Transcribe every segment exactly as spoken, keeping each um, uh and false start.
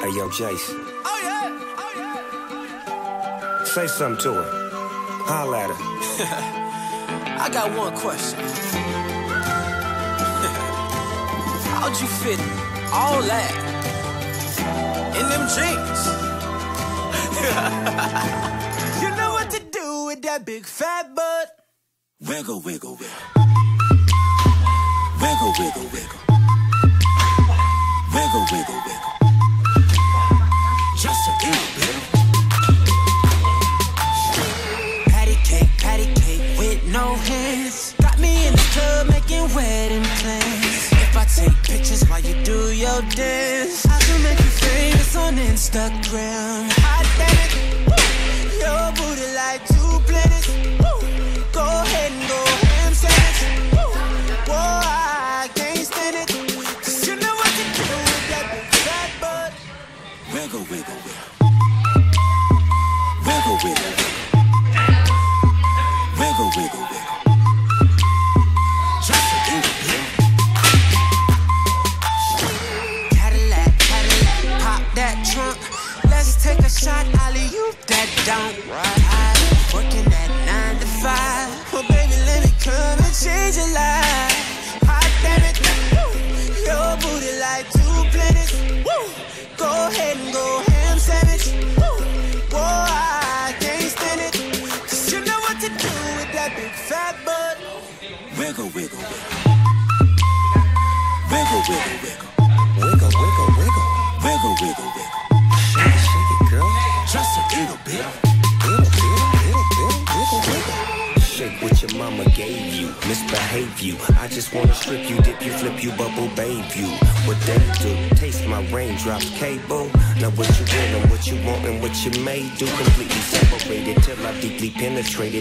Hey, yo, Jason. Oh, yeah. Oh, yeah. Say something to her. Holla at her. I got one question. How'd you fit all that in them jeans? You know what to do with that big fat butt. Wiggle, wiggle, wiggle. Wiggle, wiggle, wiggle. Wiggle, wiggle, wiggle. Just a little bit. Patty cake, patty cake with no hands. Got me in the club making wedding plans. If I take pictures while you do your dance, I can make you famous on Instagram. Hot damn it, woo. Your booty like two planets. Woo. Go ahead and go ham sandwich. Woo. Whoa, I can't stand it. Cause you know what to do with that big fat butt. Wiggle, wiggle, wiggle. Wiggle, wiggle, wiggle. Wiggle, wiggle, wiggle. Just a little bit. Cadillac, Cadillac, pop that trunk. Let's take a shot, Ollie, you that don't. I'm working at nine to five. Well, baby, let me come and change your life. Hot damn it, woo. Your booty like two planets. Woo. Go ahead and go ham sandwich. Woo. Whoa, I can't stand it. Cause you know what to do with that big fat butt. Wiggle, wiggle, wiggle. Wiggle, wiggle, wiggle. Wiggle, wiggle, wiggle. Wiggle, wiggle, wiggle. Shake it, shake it, girl. Just a little bit. Little, little, little, little, wiggle, wiggle. Shake what your mama gave you, misbehave you. I just wanna strip you, dip you, flip you, bubble babe you. What they do, taste my raindrops cable. Now what you want and what you want and what you may do. Completely separated till I deeply penetrated.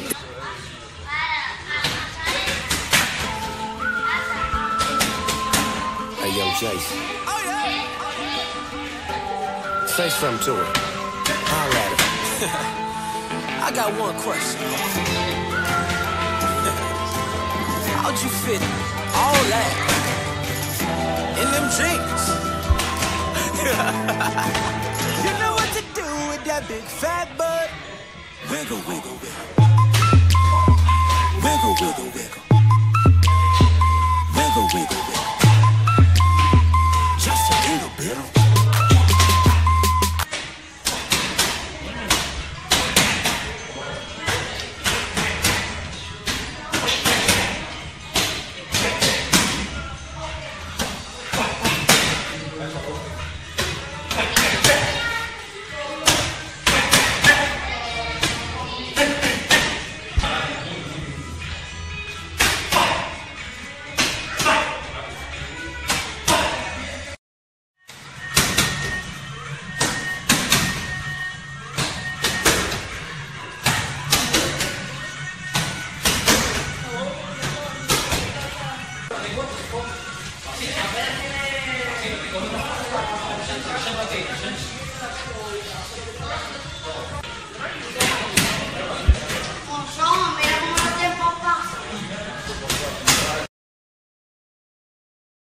Hey, yo, Jason. Oh, yeah. Say something to her. Holla at her. I got one question. How'd you fit all that in them jeans? You know what to do with that big fat butt. Wiggle, wiggle, wiggle. Wiggle, wiggle, wiggle.